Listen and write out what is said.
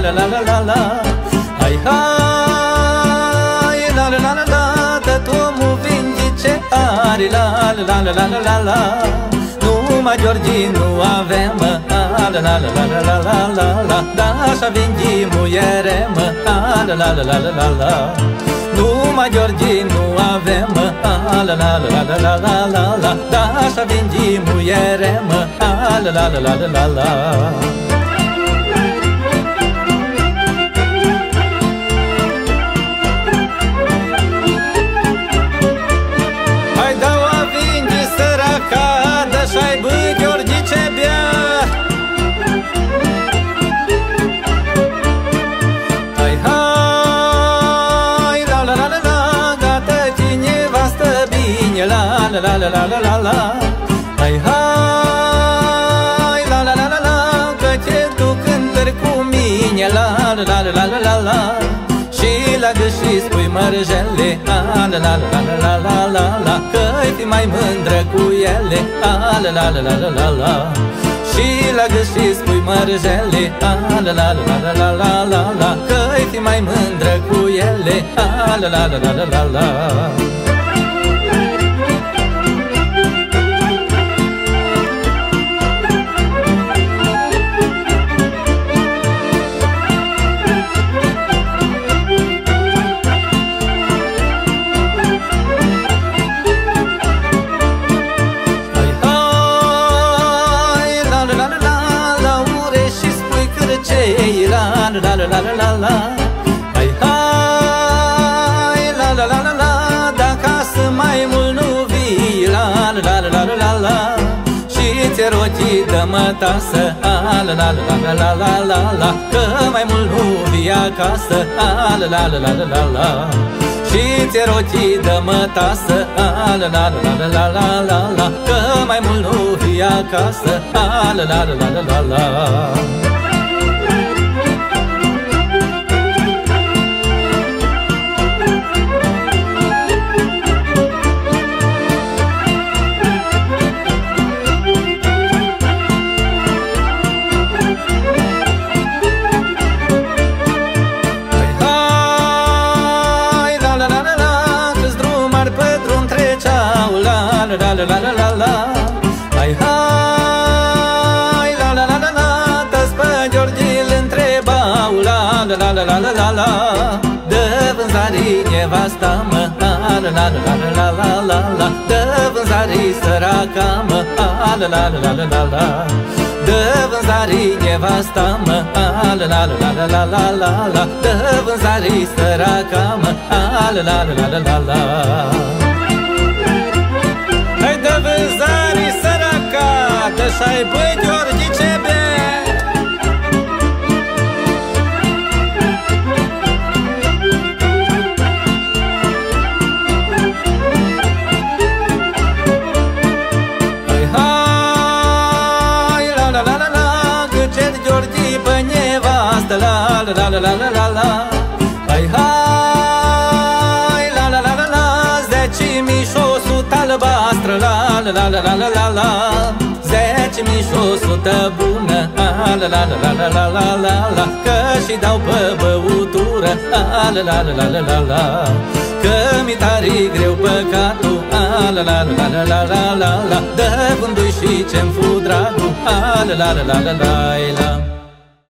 la la la la la. Hai, hai, la la la la la. Dă omul vinde ce are, la la la la la la la. Numai Georgi nu avem, la la la la la la la la la. Da, așa vinde muiere, la la la la la la la. Numai Georgi nu avem, la la la la la la la la la. Da, așa vinde muiere, la la la la la la la. Să-aibă Georgi ce bea. Hai, hai, la la la la la. Gata cineva stă bine, la la la la la la la la. Hai, hai, la la la la la. Că ce tu cântări cu mine, la la la la la la la. Și la gâși spui mărjele, la la la la la la la la. Că-i fi mai mândră cu ele, la la la la la la la. Și la gâși spui mărjele, la la la la la la la la. Că-i fi mai mândră cu ele, la la la la la la la. La la la la la la. Hai, hai, la la la la la. Dacă acasă mai mult nu vii, la la la la la la la. Și ți-e rochii dă-mă tasă, la la la la la la la la la. Că mai mult nu vii acasă, la la la la la la la. Și ți-e rochii dă-mă tasă, la la la la la la la la la. Că mai mult nu vii acasă, la la la la la la la. La la la la la la. Hai, hai, la la la la la. Toți pe Georgi îl întrebau, la la la la la la la la. Dă vânzarii nevasta mă, la la la la la la la la la. Dă vânzarii săraca mă, la la la la la la la. Dă vânzarii nevasta mă, la la la la la la la la la. Dă vânzarii săraca mă, la la la la la la la. Hai, dă vânzarii săraca, dă-și aibă Georgi ce bea. Hai, hai, la la la la la. Că cer Georgi pe nevastă, la la la la la la la. Hai, hai, la la la la la. 10.000 și 100 albastră, la la la la la la la la. 10.000 și 100 bună, la la la la la la la la la. Că și dau pe băutură, la la la la la la la. Că mi tare greu păcatul, la la la la la la la la la. Dă vându-i și ce-mi fu dragul, la la la la la la la la.